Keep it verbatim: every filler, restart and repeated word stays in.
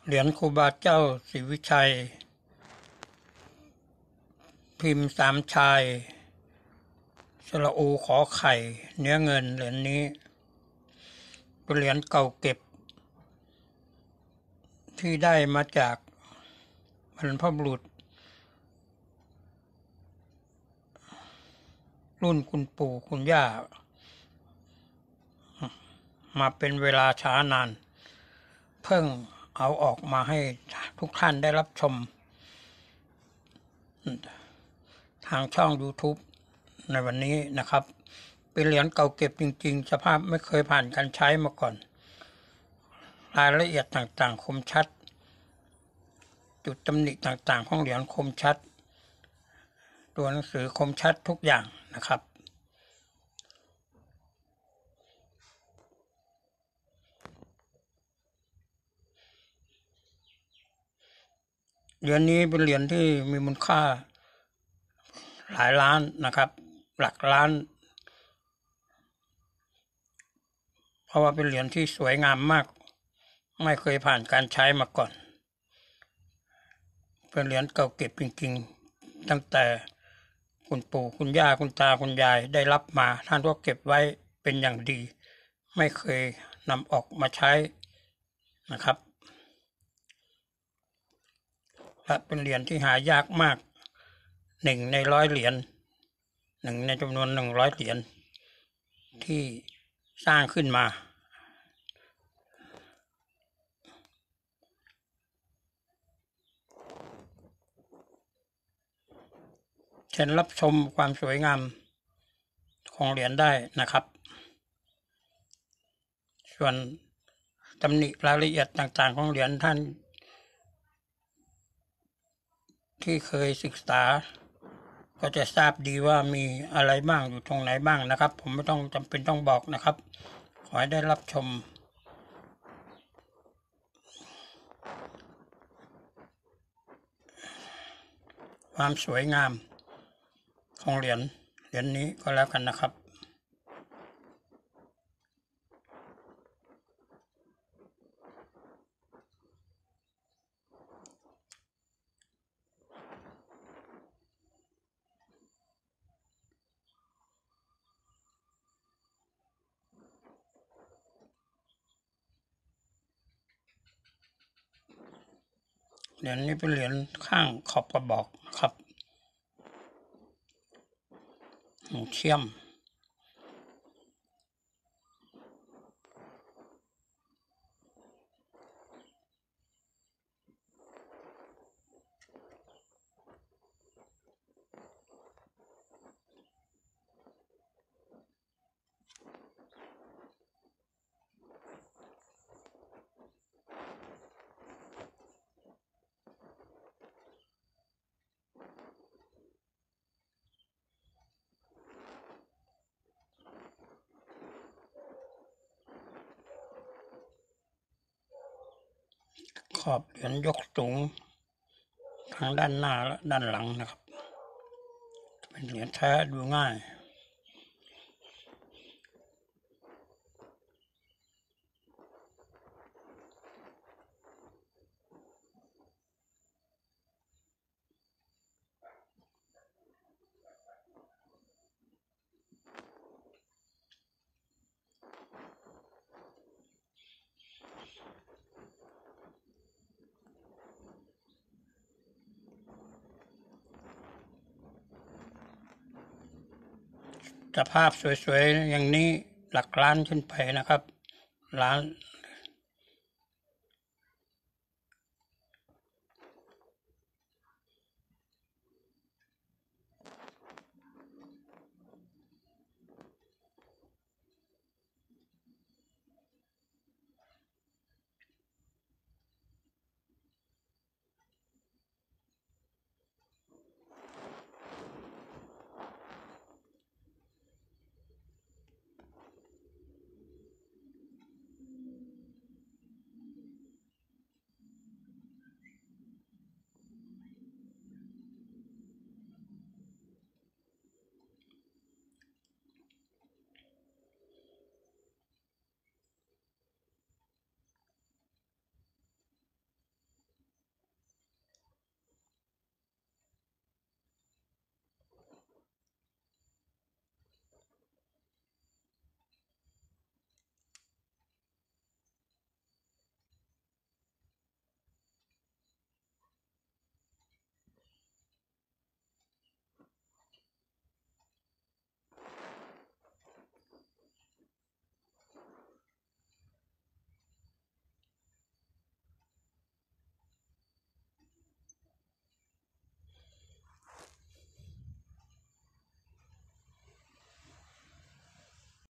เหรียญครูบาเจ้าศรีวิชัยพิมพ์สามชายสระอูขอไข่เนื้อเงินเหรียญนี้เป็นเหรียญเก่าเก็บที่ได้มาจากบรรพบุรุษรุ่นคุณปู่คุณย่ามาเป็นเวลาช้านานเพิ่งเอาออกมาให้ทุกท่านได้รับชมทางช่อง YouTube ในวันนี้นะครับเป็นเหรียญเก่าเก็บจริงๆสภาพไม่เคยผ่านการใช้มาก่อนรายละเอียดต่างๆคมชัดจุดตำหนิต่างๆของเหรียญคมชัดตัวหนังสือคมชัดทุกอย่างนะครับเหรียญนี้เป็นเหรียญที่มีมูลค่าหลายล้านนะครับหลักล้านเพราะว่าเป็นเหรียญที่สวยงามมากไม่เคยผ่านการใช้มาก่อนเป็นเหรียญเก่าเก็บจริงๆตั้งแต่คุณปู่คุณย่าคุณตาคุณยายได้รับมาท่านก็เก็บไว้เป็นอย่างดีไม่เคยนำออกมาใช้นะครับและเป็นเหรียญที่หายากมากหนึ่งในร้อยเหรียญหนึ่งในจำนวนหนึ่งร้อยเหรียญที่สร้างขึ้นมาเชิญรับชมความสวยงามของเหรียญได้นะครับส่วนตำหนิรายละเอียดต่างๆของเหรียญท่านที่เคยศึกษาก็จะทราบดีว่ามีอะไรบ้างอยู่ตรงไหนบ้างนะครับผมไม่ต้องจำเป็นต้องบอกนะครับขอให้ได้รับชมความสวยงามของเหรียญเหรียญนี้ก็แล้วกันนะครับเหรียญนี้เป็นเหรียญข้างขอบกระบอกครับเชื่อมขอบเหรียญยกสูงทั้งด้านหน้าและด้านหลังนะครับเป็นเหรียญแท้ดูง่ายสภาพสวยๆอย่างนี้หลักล้านขึ้นไปนะครับล้าน